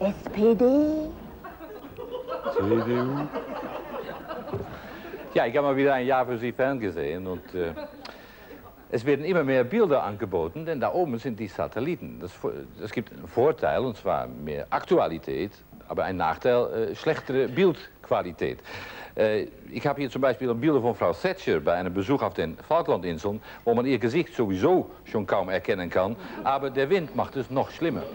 SPD? CDU? Ja, ich habe mal wieder ein Jahr für Sie ferngesehen und es werden immer mehr Bilder angeboten, denn da oben sind die Satelliten. Das gibt einen Vorteil, und zwar mehr Aktualität, aber ein Nachteil, schlechtere Bildqualität. Ich habe hier zum Beispiel Bilder von Frau Thatcher bei einem Besuch auf den Falklandinseln, wo man ihr Gesicht sowieso schon kaum erkennen kann, aber der Wind macht es noch schlimmer.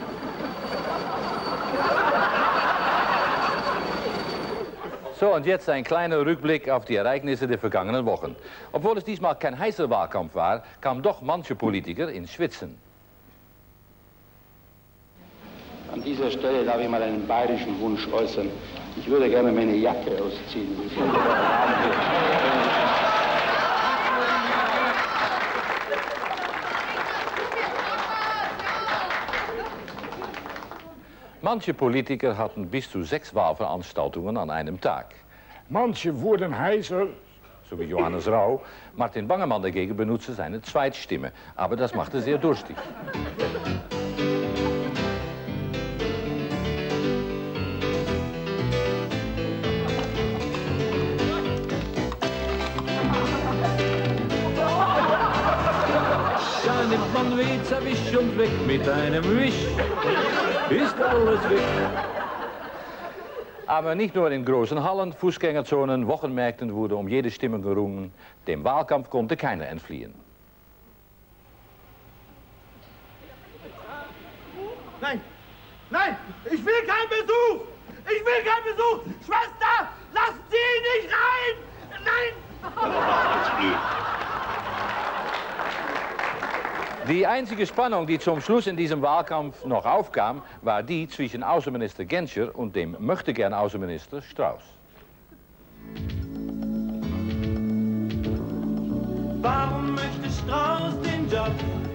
So, und jetzt ein kleiner Rückblick auf die Ereignisse der vergangenen Wochen. Obwohl es diesmal kein heißer Wahlkampf war, kam doch manche Politiker ins Schwitzen. An dieser Stelle darf ich mal einen bayerischen Wunsch äußern. Ich würde gerne meine Jacke ausziehen. Manche Politiker hatten bis zu 6 Wahlveranstaltungen an einem Tag. Manche wurden heißer, So wie Johannes Rau. Martin Bangemann dagegen benutzte seine Zweitstimme, aber das machte sehr durstig. Da nimmt man Wehzerwisch und weg mit einem Wisch. Ist alles weg. Aber nicht nur in großen Hallen, Fußgängerzonen, Wochenmärkten wurde um jede Stimme gerungen. Dem Wahlkampf konnte keiner entfliehen. Nein, nein, ich will keinen Besuch! Ich will keinen Besuch! Schwester, lassen Sie ihn nicht rein! Nein! Die einzige Spannung, die zum Schluss in diesem Wahlkampf noch aufkam, war die zwischen Außenminister Genscher und dem Möchtegern-Außenminister Strauß. Warum möchte Strauß den Job?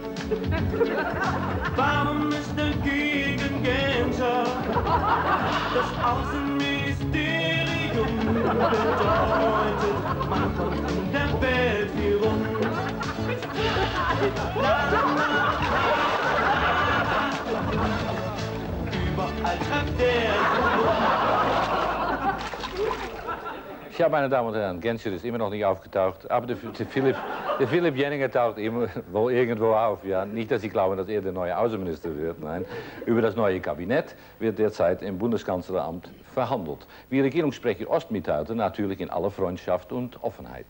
Warum ist er gegen Genscher? Das Außenministerium bedeutet, man kommt in der Welt viel rum. Überall treibt der. Ja, meine Damen und Herren, Genscher ist immer noch nicht aufgetaucht, aber der Philipp Jenninger taucht immer wohl irgendwo auf. Ja, nicht, dass Sie glauben, dass er der neue Außenminister wird, nein. Über das neue Kabinett wird derzeit im Bundeskanzleramt verhandelt. Wie Regierungssprecher Ost mitteilte, natürlich in aller Freundschaft und Offenheit.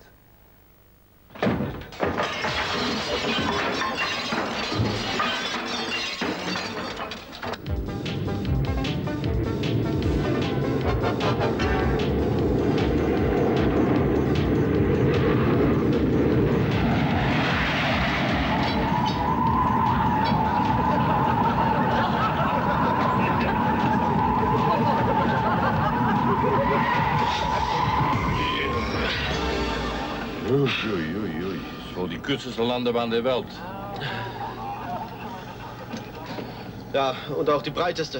So die kürzeste Landebahn der Welt. Ja, und auch die breiteste.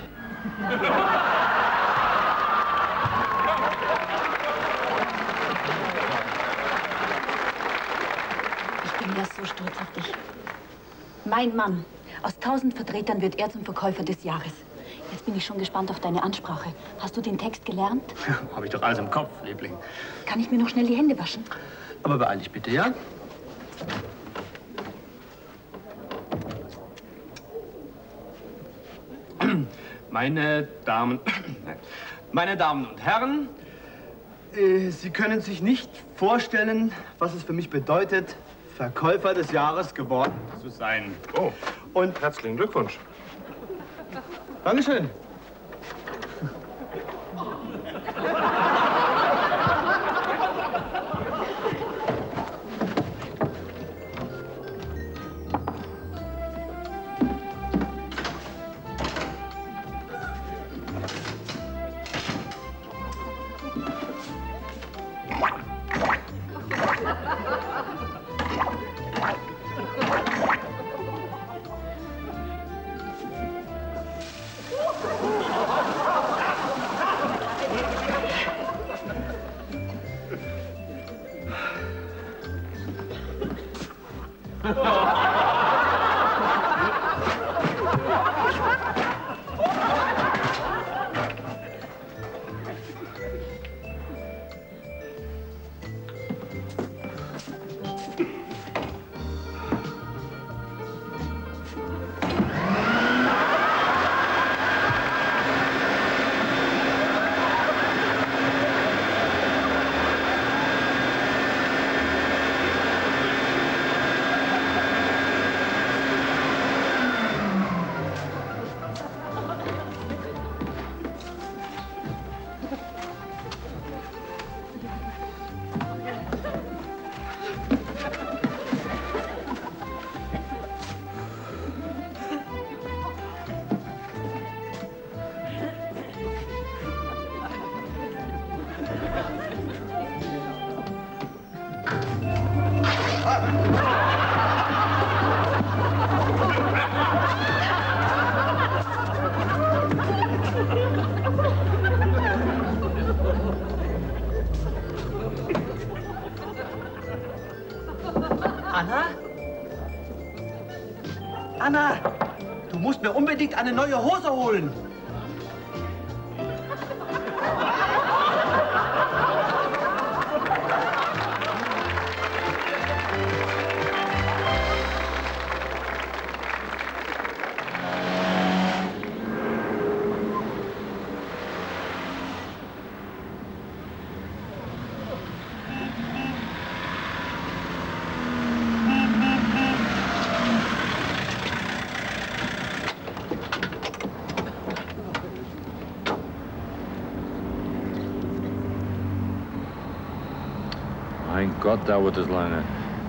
Ich bin ja so stolz auf dich. Mein Mann. Aus 1000 Vertretern wird er zum Verkäufer des Jahres. Jetzt bin ich schon gespannt auf deine Ansprache. Hast du den Text gelernt? Ja, habe ich doch alles im Kopf, Liebling. Kann ich mir noch schnell die Hände waschen? Aber beeil dich bitte, ja? Meine Damen und Herren, Sie können sich nicht vorstellen, was es für mich bedeutet, Verkäufer des Jahres geworden zu sein. Oh, und herzlichen Glückwunsch. Dankeschön. Du musst mir unbedingt eine neue Hose holen. Mein Gott, dauert es lange.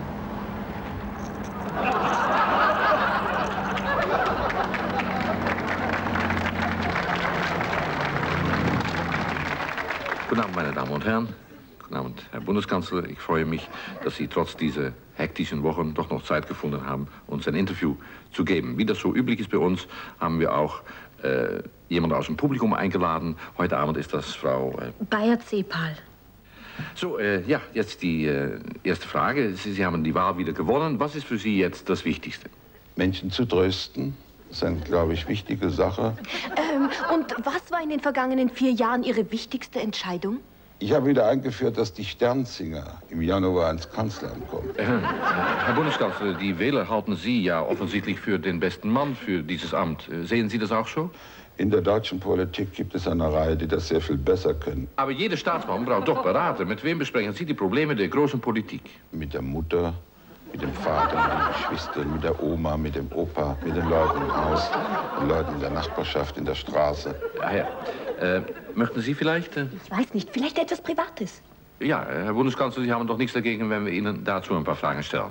Guten Abend, meine Damen und Herren. Guten Abend, Herr Bundeskanzler. Ich freue mich, dass Sie trotz dieser hektischen Wochen doch noch Zeit gefunden haben, uns ein Interview zu geben. Wie das so üblich ist bei uns, haben wir auch jemanden aus dem Publikum eingeladen. Heute Abend ist das Frau Bayer-Zepal. So, ja, jetzt die erste Frage. Sie haben die Wahl wieder gewonnen. Was ist für Sie jetzt das Wichtigste? Menschen zu trösten, ist eine, glaube ich, wichtige Sache. Und was war in den vergangenen 4 Jahren Ihre wichtigste Entscheidung? Ich habe wieder eingeführt, dass die Sternsinger im Januar ins Kanzleramt kommen. Herr Bundeskanzler, die Wähler halten Sie ja offensichtlich für den besten Mann für dieses Amt. Sehen Sie das auch so? In der deutschen Politik gibt es eine Reihe, die das sehr viel besser können. Aber jeder Staatsmann braucht doch Berater. Mit wem besprechen Sie die Probleme der großen Politik? Mit der Mutter, mit dem Vater, mit den Geschwistern, mit der Oma, mit dem Opa, mit den Leuten im Haus, den Leuten in der Nachbarschaft, in der Straße. Ja, ja. Möchten Sie vielleicht? Ich weiß nicht, vielleicht etwas Privates. Ja, Herr Bundeskanzler, Sie haben doch nichts dagegen, wenn wir Ihnen dazu ein paar Fragen stellen.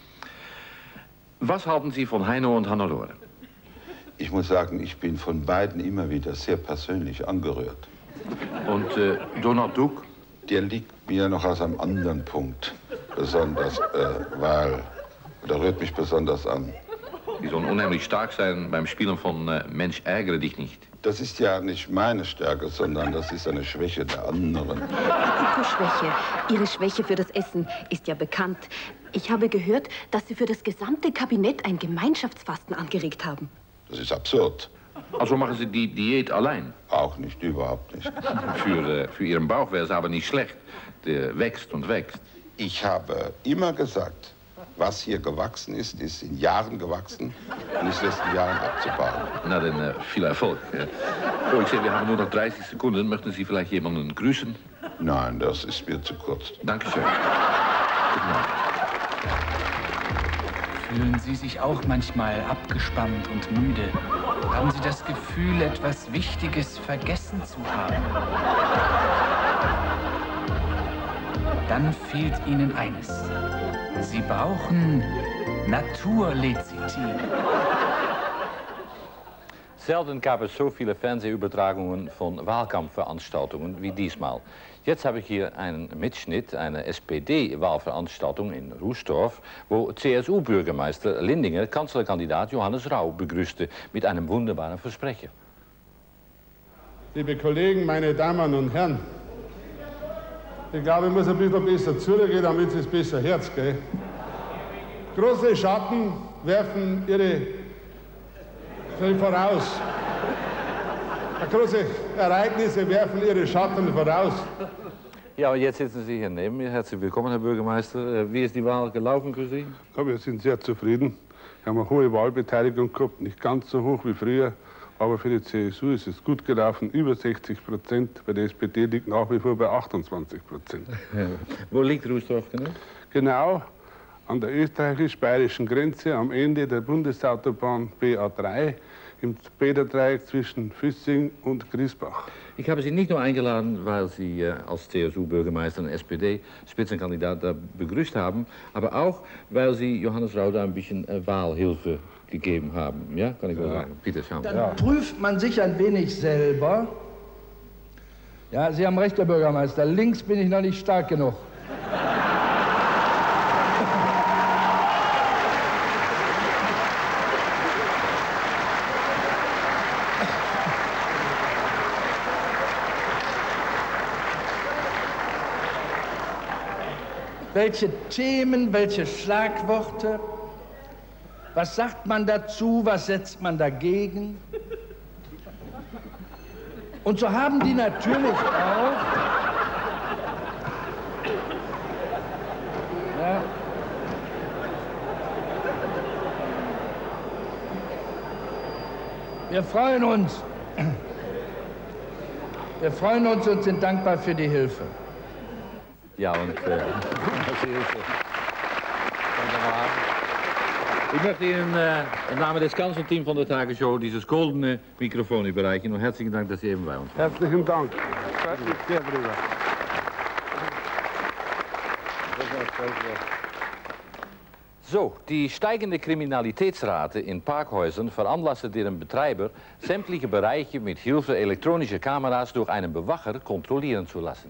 Was halten Sie von Heino und Hannelore? Ich muss sagen, ich bin von beiden immer wieder sehr persönlich angerührt. Und Donald Duck? Der liegt mir noch aus einem anderen Punkt besonders, oder rührt mich besonders an. Die sollen unheimlich stark sein beim Spielen von Mensch, ärgere dich nicht. Das ist ja nicht meine Stärke, sondern das ist eine Schwäche der anderen. Apropos Schwäche. Ihre Schwäche für das Essen ist ja bekannt. Ich habe gehört, dass Sie für das gesamte Kabinett ein Gemeinschaftsfasten angeregt haben. Das ist absurd. Also machen Sie die Diät allein? Auch nicht, überhaupt nicht. Für Ihren Bauch wäre es aber nicht schlecht. Der wächst und wächst. Ich habe immer gesagt, was hier gewachsen ist, ist in Jahren gewachsen und ist erst in Jahren abzubauen. Na dann viel Erfolg. Oh, ich sehe, wir haben nur noch 30 Sekunden. Möchten Sie vielleicht jemanden grüßen? Nein, das ist mir zu kurz. Dankeschön. Guten Abend. Fühlen Sie sich auch manchmal abgespannt und müde? Haben Sie das Gefühl, etwas Wichtiges vergessen zu haben? Dann fehlt Ihnen eines. Sie brauchen Naturlecithin. Selten gab es so viele Fernsehübertragungen von Wahlkampfveranstaltungen wie diesmal. Jetzt habe ich hier einen Mitschnitt einer SPD-Wahlveranstaltung in Rußdorf, wo CSU-Bürgermeister Lindinger Kanzlerkandidat Johannes Rau begrüßte mit einem wunderbaren Versprechen. Liebe Kollegen, meine Damen und Herren, ich glaube, ich muss ein bisschen besser zurückgehen, damit es besser hört, gell? Große Schatten werfen ihre voraus. Große Ereignisse werfen ihre Schatten voraus. Ja, aber jetzt sitzen Sie hier neben mir. Herzlich willkommen, Herr Bürgermeister. Wie ist die Wahl gelaufen für Sie? Ja, wir sind sehr zufrieden. Wir haben eine hohe Wahlbeteiligung gehabt, nicht ganz so hoch wie früher. Aber für die CSU ist es gut gelaufen, über 60%. Bei der SPD liegt nach wie vor bei 28%. Wo liegt Rußdorf genau? Genau an der österreichisch-bayerischen Grenze am Ende der Bundesautobahn BA3 im Bäderdreieck zwischen Füssing und Griesbach. Ich habe Sie nicht nur eingeladen, weil Sie als CSU-Bürgermeister und SPD-Spitzenkandidat da begrüßt haben, aber auch, weil Sie Johannes Rau da ein bisschen Wahlhilfe gegeben haben. Ja, kann ich wohl sagen. Bitte, schauen wir. Dann prüft man sich ein wenig selber. Ja, Sie haben recht, Herr Bürgermeister. Links bin ich noch nicht stark genug. Welche Themen, welche Schlagworte. Was sagt man dazu? Was setzt man dagegen? Und so haben die natürlich auch... Ja, wir freuen uns. Wir freuen uns und sind dankbar für die Hilfe. Ja, und ich möchte Ihnen im Namen des ganzen Teams von der Tagesshow dieses goldene Mikrofon überreichen. Und herzlichen Dank, dass Sie eben bei uns waren. Herzlichen Dank. Freut mich sehr drüber. So, die steigende Kriminalitätsrate in Parkhäusern veranlasste deren Betreiber, sämtliche Bereiche mit Hilfe elektronischer Kameras durch einen Bewacher kontrollieren zu lassen.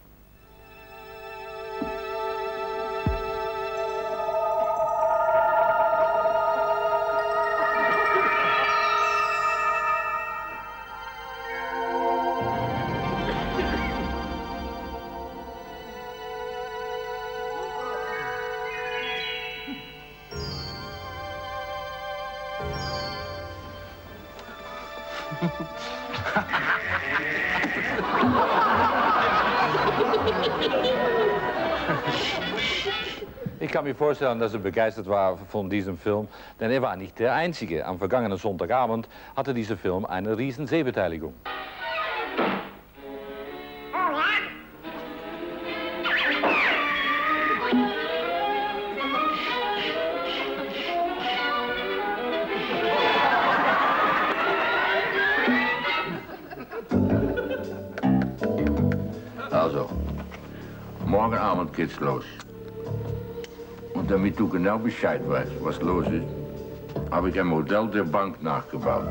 Ich kann mir vorstellen, dass er begeistert war von diesem Film, denn er war nicht der Einzige. Am vergangenen Sonntagabend hatte dieser Film eine riesen Sehbeteiligung. Also, morgen Abend geht's los. Und damit du genau Bescheid weißt, was los ist, habe ich ein Modell der Bank nachgebaut.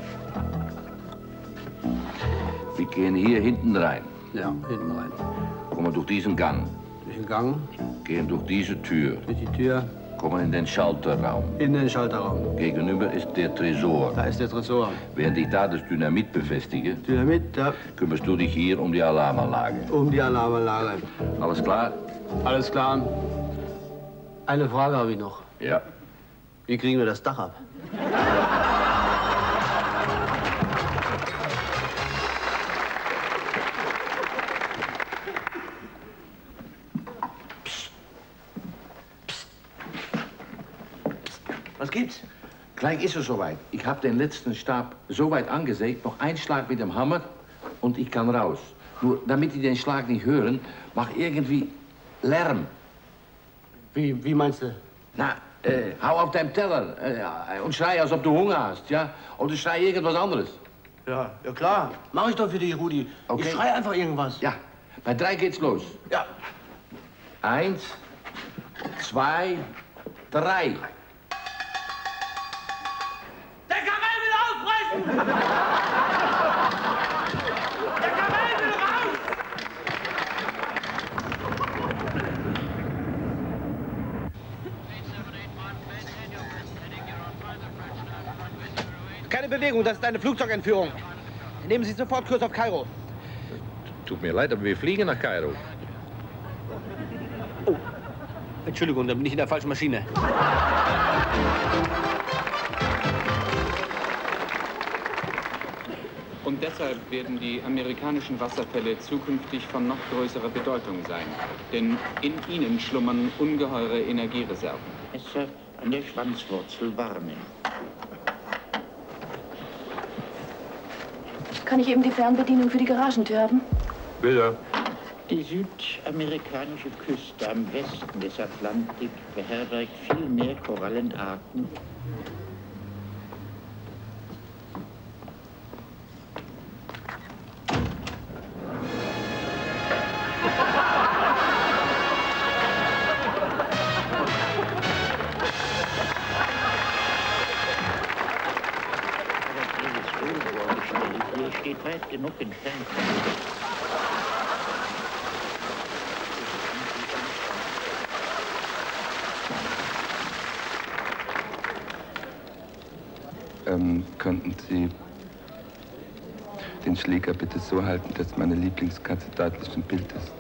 Wir gehen hier hinten rein. Ja, hinten rein. Kommen durch diesen Gang. Durch den Gang. Gehen durch diese Tür. Durch die Tür. Kommen in den Schalterraum. In den Schalterraum. Gegenüber ist der Tresor. Da ist der Tresor. Während ich da das Dynamit befestige, Dynamit, ja. Kümmerst du dich hier um die Alarmanlage. Um die Alarmanlage. Alles klar? Alles klar. Eine Frage habe ich noch. Ja. Wie kriegen wir das Dach ab? Was gibt's? Gleich ist es soweit. Ich habe den letzten Stab so weit angesägt, noch ein Schlag mit dem Hammer und ich kann raus. Nur damit die den Schlag nicht hören, mach irgendwie Lärm. Wie meinst du? Na, hau auf deinem Teller und schrei, als ob du Hunger hast, ja? Oder schrei irgendwas anderes. Ja, ja klar. Mach ich doch für dich, Rudi. Okay. Ich schrei einfach irgendwas. Ja, bei 3 geht's los. Ja. 1, 2, 3. Der Kamel will ausbrechen! Der Kamel will raus! Keine Bewegung, das ist eine Flugzeugentführung. Nehmen Sie sofort Kurs auf Kairo. Tut mir leid, aber wir fliegen nach Kairo. Oh, Entschuldigung, da bin ich in der falschen Maschine. Und deshalb werden die amerikanischen Wasserfälle zukünftig von noch größerer Bedeutung sein. Denn in ihnen schlummern ungeheure Energiereserven. Messer an der Schwanzwurzel warnen. Kann ich eben die Fernbedienung für die Garagentür haben? Bitte. Die südamerikanische Küste am Westen des Atlantik beherbergt viel mehr Korallenarten. Hier steht weit genug entfernt. Könnten Sie den Schläger bitte so halten, dass meine Lieblingskatze deutlich im Bild ist?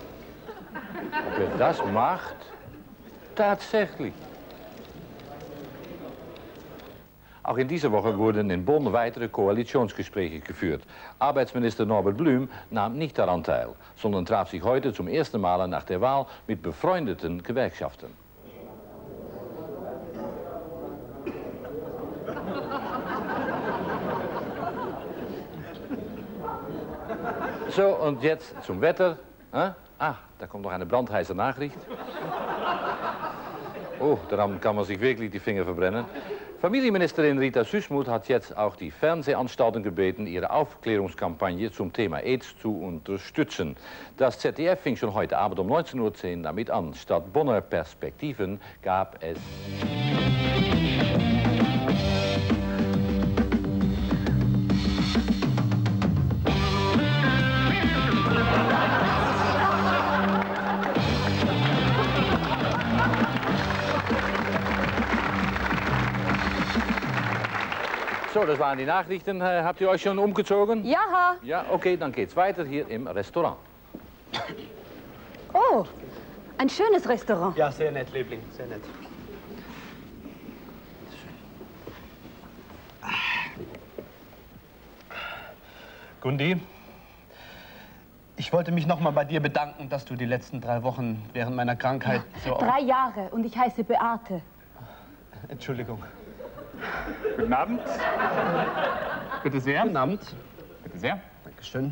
Ob er das macht? Tatsächlich. Auch in dieser Woche wurden in Bonn weitere Koalitionsgespräche geführt. Arbeitsminister Norbert Blüm nahm nicht daran teil, sondern traf sich heute zum ersten Mal nach der Wahl mit befreundeten Gewerkschaften. So, und jetzt zum Wetter. Ah, da kommt noch eine brandheiße Nachricht. Oh, daran kann man sich wirklich die Finger verbrennen. Familienministerin Rita Süssmuth hat jetzt auch die Fernsehanstalten gebeten, ihre Aufklärungskampagne zum Thema AIDS zu unterstützen. Das ZDF fing schon heute Abend um 19:10 Uhr damit an. Statt Bonner Perspektiven gab es... So, das waren die Nachrichten. Habt ihr euch schon umgezogen? Ja. Ja, okay, dann geht's weiter hier im Restaurant. Oh, ein schönes Restaurant. Ja, sehr nett, Liebling, sehr nett. Gundi, ich wollte mich noch mal bei dir bedanken, dass du die letzten 3 Wochen während meiner Krankheit so... 3 Jahre und ich heiße Beate. Entschuldigung. Guten Abend. Bitte sehr. Guten Abend. Bitte sehr. Dankeschön.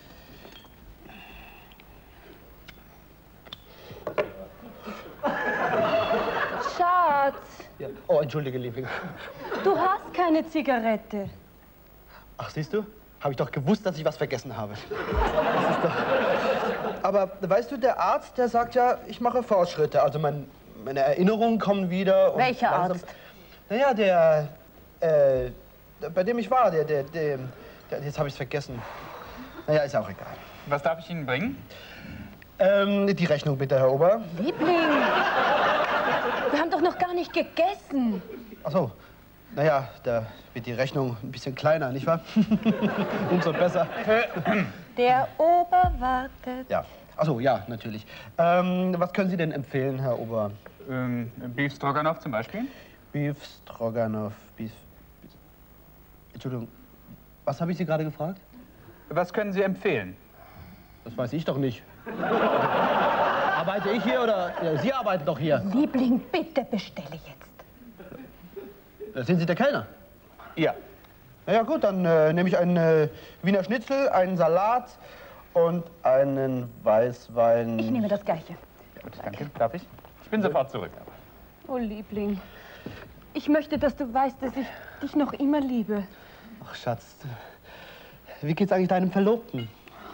Schatz, Ja. Oh, entschuldige, Liebling. du hast keine Zigarette. Ach, siehst du? Habe ich doch gewusst, dass ich was vergessen habe. Das ist doch... Aber weißt du, der Arzt, der sagt ja, ich mache Fortschritte. Also meine Erinnerungen kommen wieder. Und Welcher langsam... Arzt? Naja, der, bei dem ich war, jetzt habe ich es vergessen. Naja, ist auch egal. Was darf ich Ihnen bringen? Die Rechnung bitte, Herr Ober. Liebling, wir haben doch noch gar nicht gegessen. Ach so. Naja, da wird die Rechnung ein bisschen kleiner, nicht wahr? Umso besser. Der Ober wartet. Ja. Ach so, ja, natürlich. Was können Sie denn empfehlen, Herr Ober? Beef Stroganoff zum Beispiel? Beef Stroganoff, Entschuldigung, was habe ich Sie gerade gefragt? Was können Sie empfehlen? Das weiß ich doch nicht. Arbeite ich hier oder... Ja, Sie arbeiten doch hier. Liebling, bitte bestelle jetzt. Sind Sie der Kellner? Ja. Na ja, gut, dann nehme ich einen Wiener Schnitzel, einen Salat und einen Weißwein. Ich nehme das Gleiche. Gut, danke. Darf ich? Ich bin sofort zurück. Oh, Liebling, ich möchte, dass du weißt, dass ich dich noch immer liebe. Ach, Schatz, wie geht's eigentlich deinem Verlobten?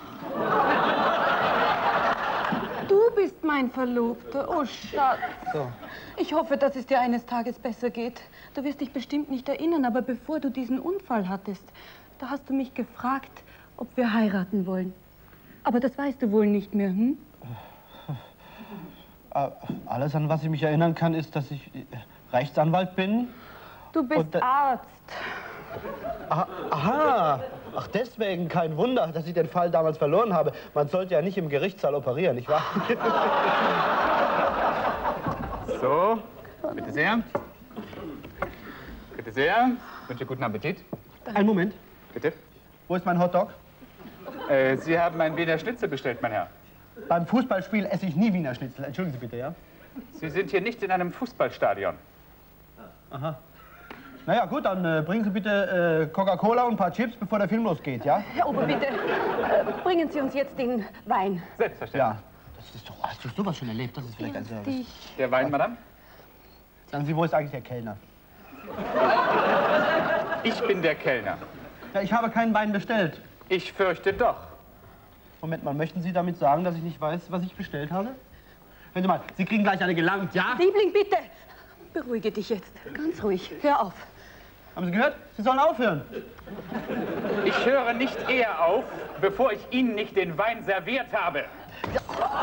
Du bist mein Verlobter, oh Schatz. So. Ich hoffe, dass es dir eines Tages besser geht. Du wirst dich bestimmt nicht erinnern, aber bevor du diesen Unfall hattest, da hast du mich gefragt, ob wir heiraten wollen. Aber das weißt du wohl nicht mehr, hm? Alles, an was ich mich erinnern kann, ist, dass ich Rechtsanwalt bin. Du bist Arzt. Aha! Ach, deswegen kein Wunder, dass ich den Fall damals verloren habe. Man sollte ja nicht im Gerichtssaal operieren, nicht wahr? So, bitte sehr. Bitte sehr. Ich wünsche guten Appetit. Einen Moment. Bitte. Wo ist mein Hotdog? Sie haben einen Wiener Schnitzel bestellt, mein Herr. Beim Fußballspiel esse ich nie Wiener Schnitzel. Entschuldigen Sie bitte, ja? Sie sind hier nicht in einem Fußballstadion. Aha. Naja, gut, dann bringen Sie bitte Coca-Cola und ein paar Chips, bevor der Film losgeht, ja? Herr Ober, bitte, bringen Sie uns jetzt den Wein. Selbstverständlich. Ja. Das ist doch, hast du sowas schon erlebt? Das ist vielleicht ein Service. Der Wein, Madame? Sagen Sie, wo ist eigentlich der Kellner? Ich bin der Kellner. Ja, ich habe keinen Wein bestellt. Ich fürchte doch. Moment mal, möchten Sie damit sagen, dass ich nicht weiß, was ich bestellt habe? Hören Sie mal, Sie kriegen gleich eine gelangt, ja? Liebling, bitte, beruhige dich jetzt. Ganz ruhig, hör auf. Haben Sie gehört? Sie sollen aufhören. Ich höre nicht eher auf, bevor ich Ihnen nicht den Wein serviert habe. Ja.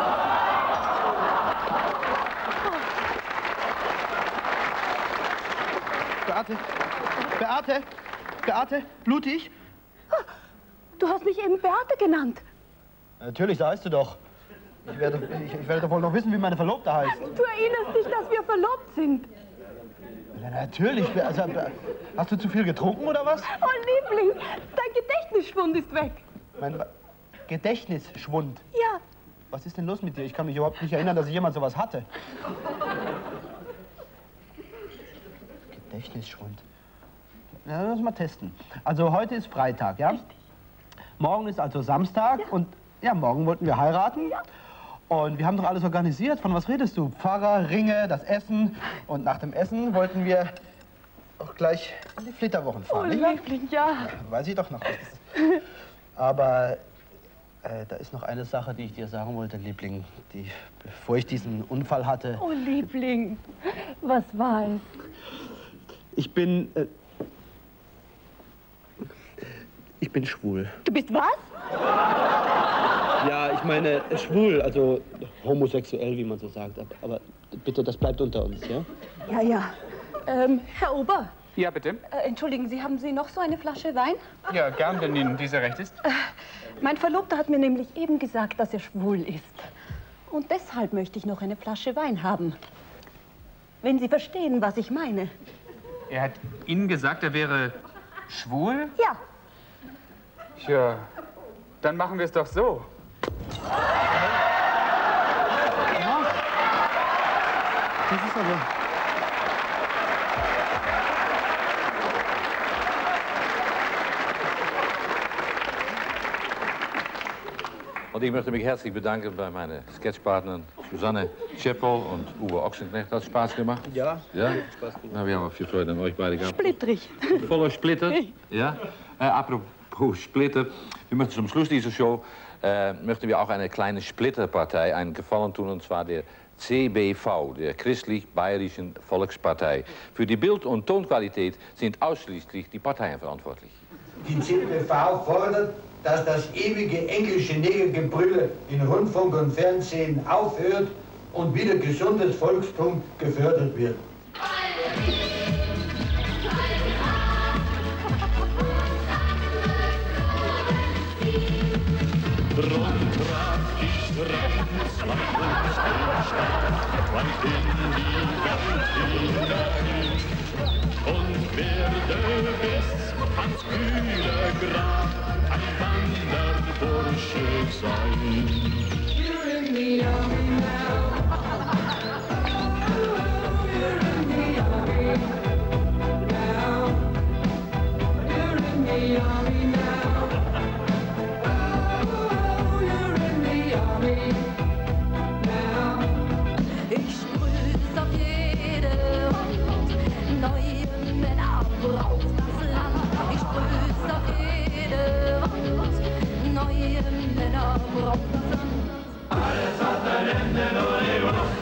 Beate, blutig? Du hast mich eben Beate genannt. Natürlich, da heißt du doch. Ich werde doch wohl noch wissen, wie meine Verlobte heißt. Du erinnerst dich, dass wir verlobt sind. Ja, natürlich. Also, hast du zu viel getrunken oder was? Oh, Liebling, dein Gedächtnisschwund ist weg. Mein Gedächtnisschwund? Ja. Was ist denn los mit dir? Ich kann mich überhaupt nicht erinnern, dass ich jemals sowas hatte. Gedächtnisschwund. Na, lass mal testen. Also heute ist Freitag, ja? Richtig. Morgen ist also Samstag und ja, morgen wollten wir heiraten. Ja. Und wir haben doch alles organisiert. Von was redest du? Pfarrer, Ringe, das Essen. Und nach dem Essen wollten wir auch gleich in die Flitterwochen fahren. Oh, Liebling, ja. Weiß ich doch noch. Aber da ist noch eine Sache, die ich dir sagen wollte, Liebling. Bevor ich diesen Unfall hatte... Oh, Liebling, was war es? Ich bin schwul. Du bist was? Ja, ich meine schwul, also homosexuell, wie man so sagt. Aber bitte, das bleibt unter uns, ja? Ja, ja. Herr Ober. Ja, bitte? Entschuldigen Sie, haben Sie noch so eine Flasche Wein? Ja, gern, wenn Ihnen dieser recht ist. Mein Verlobter hat mir nämlich eben gesagt, dass er schwul ist. Und deshalb möchte ich noch eine Flasche Wein haben. Wenn Sie verstehen, was ich meine. Er hat Ihnen gesagt, er wäre schwul? Ja. Tja, dann machen wir es doch so. Ja. Das ist aber... Und ich möchte mich herzlich bedanken bei meinen Sketchpartnern Susanne Scheppel und Uwe Ochsenknecht. Hat Spaß gemacht? Ja. Ja? Spaß gemacht. Na, wir haben auch viel Freude an euch beide gehabt. Splittrig. Voller Splitter. Ja? Apropos Splitter. Wir möchten zum Schluss dieser Show möchten wir auch eine kleine Splitterpartei einen Gefallen tun, und zwar der CBV, der Christlich-Bayerischen Volkspartei. Für die Bild- und Tonqualität sind ausschließlich die Parteien verantwortlich. Die CBV fordert, dass das ewige englische Negergebrülle in Rundfunk und Fernsehen aufhört und wieder gesundes Volkstum gefördert wird. Und werde bis ans kühle Grab ein Wanderbursche sein. You're in the army now. You're in the army now. You're in the army now. Oh, you're in the army now. Ich grüße auf jede Wand, neue Männer braucht das Land. Ich grüße auf jede Wand, neue Männer braucht das Land. Alles hat ein Ende, nur die Wurst.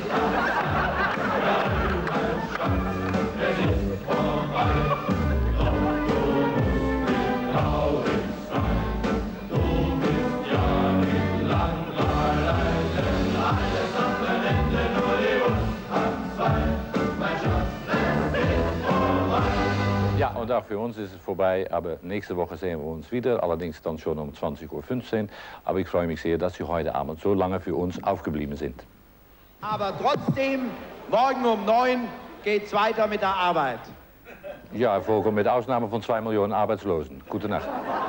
Es ist vorbei, doch du musst nicht traurig sein. Du bist ja nicht lang allein, denn alles hat ein Ende, nur die Wurst hat Zeit. Mein Schatz, es ist vorbei. Ja, und auch für uns ist es vorbei, aber nächste Woche sehen wir uns wieder, allerdings dann schon um 20:15 Uhr. Aber ich freue mich sehr, dass Sie heute Abend so lange für uns aufgeblieben sind. Aber trotzdem, morgen um 9 geht's weiter mit der Arbeit. Ja, Herr Vogel, mit Ausnahme von 2 Millionen Arbeitslosen. Gute Nacht.